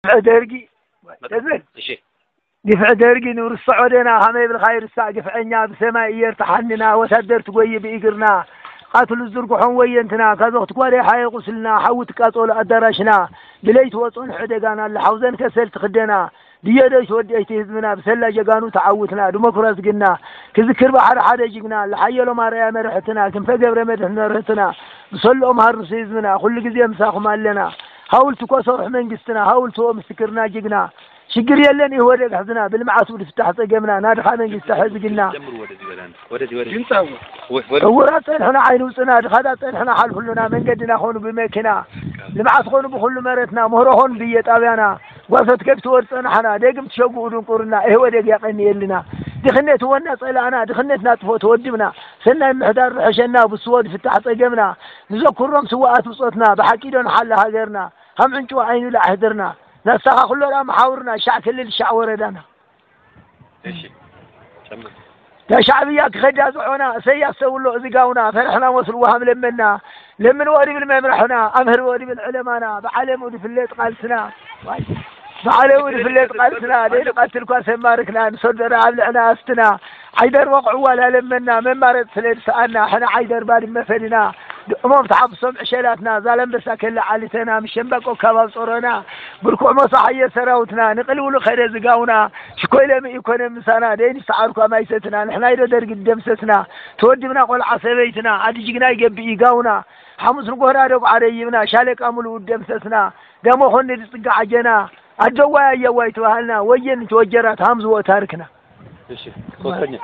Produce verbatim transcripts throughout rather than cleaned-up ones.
درجي تزل دفع درجي نور السعودنا هم بالخير الساعة دفعنا بسماء يرتحننا وسدر تقوي بإجرنا قاتل الزرق حوي انتنا كذا تقولي حي غسلنا حوت كاتول أدرشنا بليت وطن حدقنا اللي حوزن كسلت خدنا ديادش وديت هزمنا بسلا جقانو تعوتنا ديمقراطي قلنا كذكر بحر حدا جقنا اللي حيلو ما ريا مرحتنا كم فقبر مدحنا رحتنا بصلوا مهر سيزمنا كل جزية مساخ مالنا حاول تكسر منقستنا حاول تو مسكرنا جقنا شجر يلني هو ده حزنا بالمعاصي وفتح طقمنا نادخ منقست حزقنا ورات احنا عين وصناد خدات احنا حل كلنا من قدنا خون بمكنا المعاصي خون بكل مرتنا مهرهون بيت ابينا وقفت كيف تورطنا حنا دقم تشوقوا قرنا ايه هو ده يقني لنا دخلت وانا طلعنا دخلت ناطفو تودمنا سنا محدار حشنا بالسواد فتح طقمنا نذكرهم سواءات وصوتنا بحكيدون حل هاجرنا هم عنجوا عينو لا حذرنا نستخا كلنا محاورنا شع كل الشع وردنا ايش يا شعبيات خدازعونا سياسوا له زقاونا فرحنا وصل وهم لمنا لمن وري بالممرحنا امهر وري بالعلمانا بعلم ودي في الليل قالسنا بعلم ودي في الليل قالسنا ليل قتلكوا سماركنا نصدر عبلعنا استنا عيدر وقعوا ولا لمنا من مرض سليل سالنا احنا عيدر بال مفلنا امام تعب سمع شيلاتنا زالم بس كل عليتنا مش شنبقو كباب صورنا بركوع مصاحيه سراوتنا نقلوا خير زقاونا شكوي لم يكون مسانا دين سعركم ما يستنا نحنا يدر قدمستنا تودمنا قول عصبيتنا عاد جينا يجب يقاونا حمص نقهر ادق علينا شالك امل ودمستنا دمو خن دصق عجنا ادوا يا ويتوهلنا وين توجرات همز وتاركنا ايش صوتني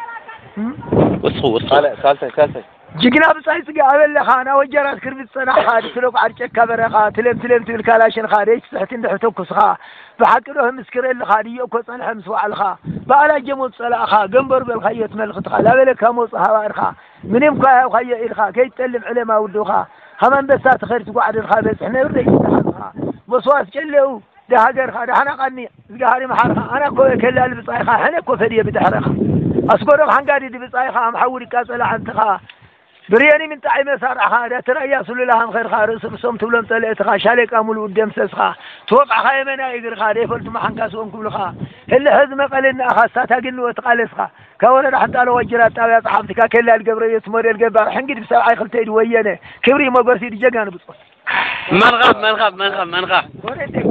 وصو وصو ثالثه ثالثه جينا بصاي سقا أبل خانا وجرات كربت صنع خاد سلوك عرشة كبر خا تلم تلم تل كلاشن خارج سحتين دحتوك خا بحكرهم مسكر الخاري يوكو صنع مسوا على خا بقى جمود صلاة خا جنبر بالخيط ملخ خا لا بالك هم صحوا خا من يمكن خي الخا كي تلم علماء ودوخا هم بسات خير تقعد الخا بس إحنا بدي خا بصواس كله ده هجر خا ده أنا قني زهاري محرخ أنا كو كلا اللي بصاي خا أنا كو فريه بتحرخ أصبرهم حنقادي دي بصاي خا محول كاسل عن تخا برياني من تعي مسار خا ترى يا سل لهم خير خارس رسم تولم طلعت خا شالك امول ودم سسخا توقع خايمنا يقر خا ديفلت ما حنكاسون كل خا الا حزم قلنا خا ساتاقن وتقالس خا كون حتى لو وجرات تاع صحابتك كلا القبر يسمر القبر حنقد بسبعي خلتي وينه كبري ما قرسي دجان بص من غاب من غاب من غاب من غاب